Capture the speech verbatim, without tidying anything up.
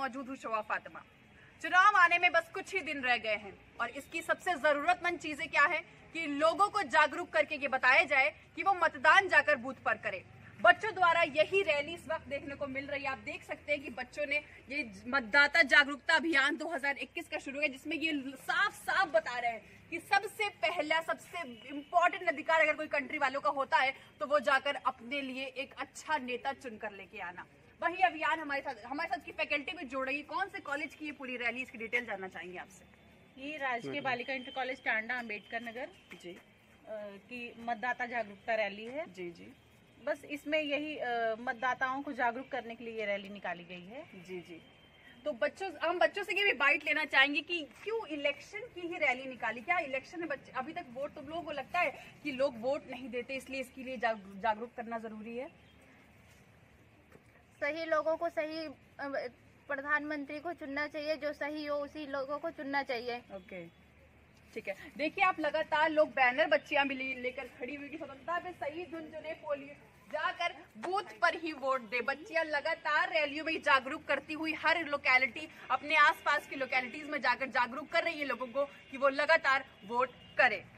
मौजूद हूँ शोभा फातिमा। चुनाव आने में बस कुछ ही दिन रह गए हैं और इसकी सबसे जरूरतमंद चीजें क्या है कि लोगों को जागरूक करके ये बताया जाए कि वो मतदान जाकर बूथ पर करें। बच्चों द्वारा यही रैली इस वक्त देखने को मिल रही है। आप देख सकते हैं कि बच्चों ने ये मतदाता जागरूकता अभियान दो हज़ार इक्कीस का शुरू किया, जिसमें ये साफ साफ बता रहे हैं कि सबसे पहला सबसे इम्पोर्टेंट अधिकार अगर कोई कंट्री वालों का होता है तो वो जाकर अपने लिए एक अच्छा नेता चुनकर लेके आना। वही अभियान हमारे साथ हमारे साथ की फैकल्टी भी जोड़ रही है। कौन से कॉलेज की ये पूरी रैली, इसकी डिटेल जानना चाहेंगे आपसे। ये राजकीय बालिका इंटर कॉलेज टांडा अम्बेडकर नगर जी की मतदाता जागरूकता रैली है। जी जी बस इसमें यही आ, मतदाताओं को जागरूक करने के लिए ये रैली निकाली गई है। जी जी तो बच्चों हम बच्चों से ये भी बाइट लेना चाहेंगे कि क्यों इलेक्शन की ही रैली निकाली। क्या इलेक्शन में बच्चे अभी तक वोट, तुम लोगों को लगता है कि लोग वोट नहीं देते इसलिए इसके लिए जागरूक करना जरूरी है? सही लोगों को सही प्रधानमंत्री को चुनना चाहिए, जो सही हो उसी लोगों को चुनना चाहिए। ओके ठीक है। देखिए आप लगातार लोग बैनर बच्चियां भी लेकर खड़ी हुई कि स्वतंत्रता पे सही धुन चुने, पोलियो जाकर बूथ पर ही वोट दे। बच्चियां लगातार रैलियों में जागरूक करती हुई हर लोकेलिटी, अपने आसपास की लोकेलिटीज में जाकर जागरूक कर रही है लोगों को कि वो लगातार वोट करें।